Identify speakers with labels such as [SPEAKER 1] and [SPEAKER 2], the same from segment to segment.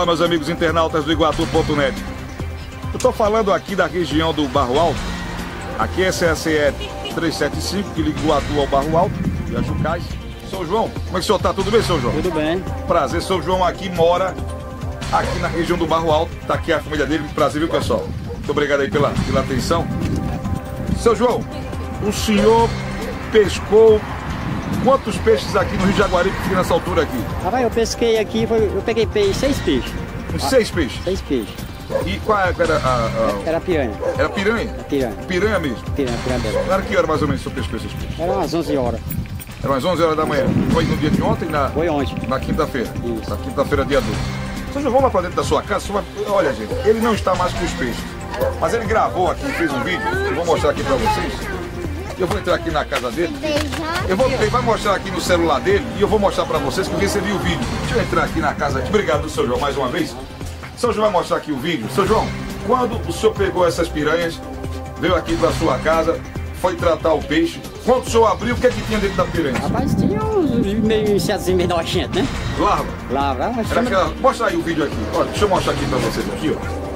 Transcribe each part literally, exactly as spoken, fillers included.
[SPEAKER 1] Olá, meus amigos internautas do Iguatu ponto net. Eu estou falando aqui da região do Barro Alto. Aqui essa é a C E trezentos e setenta e cinco, que liga Iguatu ao Barro Alto e a Jucás. São João, como é que o senhor está? Tudo bem, São João?
[SPEAKER 2] Tudo bem.
[SPEAKER 1] Prazer, São João aqui mora aqui na região do Barro Alto. Está aqui a família dele. Prazer, viu, pessoal? Muito obrigado aí pela, pela atenção. Seu João, o senhor pescou quantos peixes aqui no Rio de Jaguaribe, que fica nessa altura aqui?
[SPEAKER 2] Rapaz, eu pesquei aqui, foi, eu peguei peixe, seis peixes.
[SPEAKER 1] Uns seis peixes?
[SPEAKER 2] Seis peixes.
[SPEAKER 1] E qual era a... a...
[SPEAKER 2] Era piranha.
[SPEAKER 1] Era piranha?
[SPEAKER 2] Era piranha.
[SPEAKER 1] Piranha mesmo?
[SPEAKER 2] Piranha, piranha dela.
[SPEAKER 1] Era que hora mais ou menos o senhor pescou esses peixes?
[SPEAKER 2] Era umas onze horas.
[SPEAKER 1] Era umas onze horas da manhã. Foi no dia de ontem? Na...
[SPEAKER 2] Foi ontem.
[SPEAKER 1] Na quinta-feira?
[SPEAKER 2] Isso.
[SPEAKER 1] Na quinta-feira, dia doze. Vocês vão lá pra dentro da sua casa? Vai... Olha, gente, ele não está mais com os peixes. Mas ele gravou aqui, fez um vídeo. Eu vou mostrar aqui pra vocês. Eu vou entrar aqui na casa dele. Eu vou, ele vai mostrar aqui no celular dele e eu vou mostrar pra vocês que eu recebi o vídeo. Deixa eu entrar aqui na casa. Obrigado, seu João, mais uma vez. Seu João vai mostrar aqui o vídeo. Seu João, quando o senhor pegou essas piranhas, veio aqui pra sua casa, foi tratar o peixe. Quando o senhor abriu, o que é que tinha dentro da piranha?
[SPEAKER 2] Rapaz, tinha uns meio insetos meio nojentos, né?
[SPEAKER 1] Larva?
[SPEAKER 2] Larva.
[SPEAKER 1] Era chama... aquela... Mostra aí o vídeo aqui. Olha, deixa eu mostrar aqui pra vocês aqui, ó.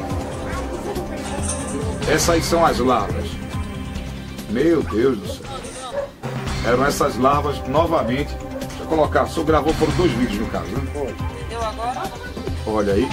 [SPEAKER 1] Essas aí são as larvas. Meu Deus do céu. Eram essas larvas novamente. Deixa eu colocar, o senhor gravou por dois vídeos no caso, né?
[SPEAKER 2] Foi.
[SPEAKER 3] Deu agora?
[SPEAKER 1] Olha aí.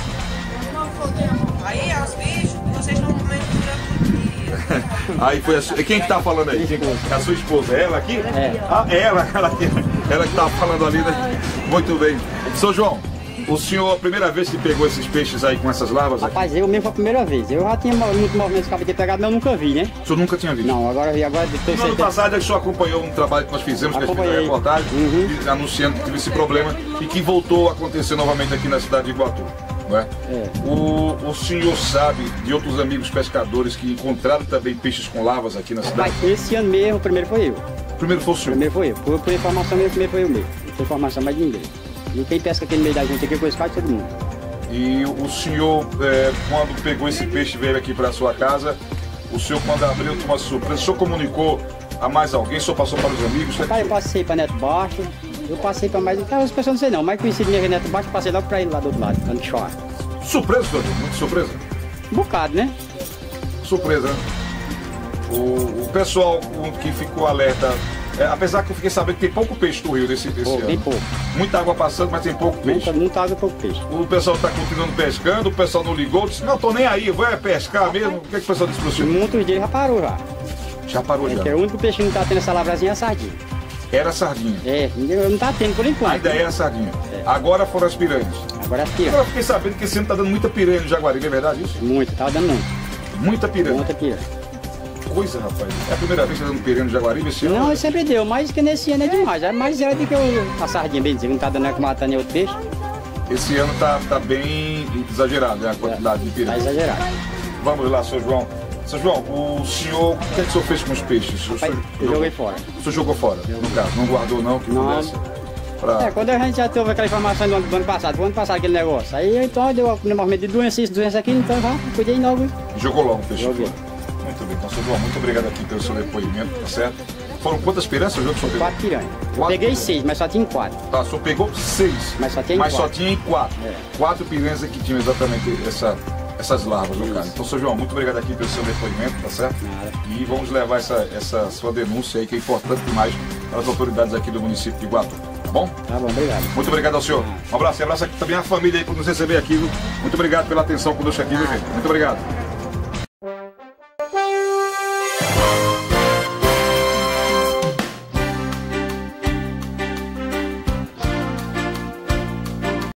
[SPEAKER 3] Aí, os bichos, vocês estão comendo durante o dia.
[SPEAKER 1] Aí foi a sua... Quem que tá falando aí? É a sua esposa, é ela aqui?
[SPEAKER 2] É.
[SPEAKER 1] Ah, ela, ela, ela que tava falando ali, né? Muito bem. São João, o senhor, a primeira vez que pegou esses peixes aí com essas larvas aqui?
[SPEAKER 2] Rapaz, eu mesmo foi a primeira vez. Eu já tinha muito movimento que acabei de pegar, mas eu nunca vi, né?
[SPEAKER 1] O senhor nunca tinha visto?
[SPEAKER 2] Não, agora vi, agora depois.
[SPEAKER 1] No ano passado, o senhor acompanhou um trabalho que nós fizemos, que a gente fez a reportagem,
[SPEAKER 2] Uhum.
[SPEAKER 1] anunciando que teve esse problema e que voltou a acontecer novamente aqui na cidade de Iguatu. Não é?
[SPEAKER 2] É.
[SPEAKER 1] O, o senhor sabe de outros amigos pescadores que encontraram também peixes com larvas aqui na cidade?
[SPEAKER 2] Rapaz, esse ano mesmo, o primeiro foi eu.
[SPEAKER 1] Primeiro foi o senhor?
[SPEAKER 2] Primeiro foi eu. Por, por informação mesmo, primeiro foi eu mesmo. Não tem informação mais de ninguém. E quem pesca aqui no meio da gente aqui, conhece quase todo mundo.
[SPEAKER 1] E o senhor, é, quando pegou esse peixe e veio aqui para a sua casa, o senhor, quando abriu, tomou uma surpresa, o senhor comunicou a mais alguém? O senhor passou para os amigos?
[SPEAKER 2] Rapaz, eu passei para Neto Baixo, eu passei para mais... As pessoas não sei não, mas conheci minha Neto Baixo, eu passei logo para ele lá do outro lado, antes de chorar.
[SPEAKER 1] Surpresa, senhor? Muito surpresa?
[SPEAKER 2] Um bocado, né?
[SPEAKER 1] Surpresa, né? O, o pessoal que ficou alerta, é, apesar que eu fiquei sabendo que tem pouco peixe no rio desse, desse
[SPEAKER 2] Pouco,
[SPEAKER 1] ano.
[SPEAKER 2] Tem pouco.
[SPEAKER 1] Muita água passando, mas tem pouco peixe.
[SPEAKER 2] Muita, muita água e pouco peixe.
[SPEAKER 1] O pessoal está continuando pescando, o pessoal não ligou, disse, não, tô nem aí, vou é pescar mesmo. O que, é que o pessoal disse para o senhor?
[SPEAKER 2] Muitos deles já parou já.
[SPEAKER 1] Já parou já?
[SPEAKER 2] É, o único peixe que não tá tendo essa lavrazinha é a sardinha.
[SPEAKER 1] Era sardinha.
[SPEAKER 2] É, não tá tendo por enquanto.
[SPEAKER 1] Ainda
[SPEAKER 2] né?
[SPEAKER 1] era sardinha.
[SPEAKER 2] É.
[SPEAKER 1] Agora foram as piranhas.
[SPEAKER 2] Agora as piranhas.
[SPEAKER 1] Agora eu fiquei sabendo que esse ano tá dando muita piranha no Jaguaribe, é verdade isso?
[SPEAKER 2] Muito, tá dando muito.
[SPEAKER 1] Muita piranha.
[SPEAKER 2] Muita piranha.
[SPEAKER 1] Coisa, rapaz. É a primeira vez que tá dando piranha no Jaguaribe esse ano?
[SPEAKER 2] Não, ele sempre deu, mas que nesse ano é demais. É mais zero do que o- a sardinha, bem dizer, não tá dando matando nem outro peixe.
[SPEAKER 1] Esse ano tá, tá bem exagerado, né, a quantidade de
[SPEAKER 2] Tá
[SPEAKER 1] piranha.
[SPEAKER 2] exagerado.
[SPEAKER 1] Vamos lá, seu João. Seu João, o senhor, o que, é que o senhor fez com os peixes? O
[SPEAKER 2] Rapaz,
[SPEAKER 1] senhor
[SPEAKER 2] eu joguei fora.
[SPEAKER 1] O senhor jogou fora, no caso, não guardou não, que
[SPEAKER 2] Não.
[SPEAKER 1] pudesse. Pra...
[SPEAKER 2] É, quando a gente já teve aquela informação do ano, do ano passado, do ano passado aquele negócio, aí então deu um movimento de doença, isso, doença aqui, então já cuidei logo.
[SPEAKER 1] Jogou logo o peixe
[SPEAKER 2] Joguei.
[SPEAKER 1] fora. Muito bem, então, seu João, muito obrigado aqui pelo seu depoimento, tá certo? Foram quantas piranhas, seu João, que o senhor pegou?
[SPEAKER 2] Quatro piranhas.
[SPEAKER 1] Quatro
[SPEAKER 2] Peguei
[SPEAKER 1] piranhas.
[SPEAKER 2] seis, mas só tinha quatro.
[SPEAKER 1] Tá, o senhor pegou seis,
[SPEAKER 2] Mas só tinha em
[SPEAKER 1] mas só
[SPEAKER 2] quatro.
[SPEAKER 1] tinha em quatro.
[SPEAKER 2] É.
[SPEAKER 1] Quatro piranhas que tinham exatamente essa, essas larvas no caso. Então, seu João, muito obrigado aqui pelo seu depoimento, tá certo?
[SPEAKER 2] Nada.
[SPEAKER 1] E vamos levar essa, essa sua denúncia aí, que é importante demais para as autoridades aqui do município de Iguatu, tá bom?
[SPEAKER 2] Tá bom, obrigado.
[SPEAKER 1] Muito obrigado ao senhor. Um abraço e abraço aqui também a família aí por nos receber aqui, viu? Muito obrigado pela atenção conosco aqui, viu, gente? Muito obrigado.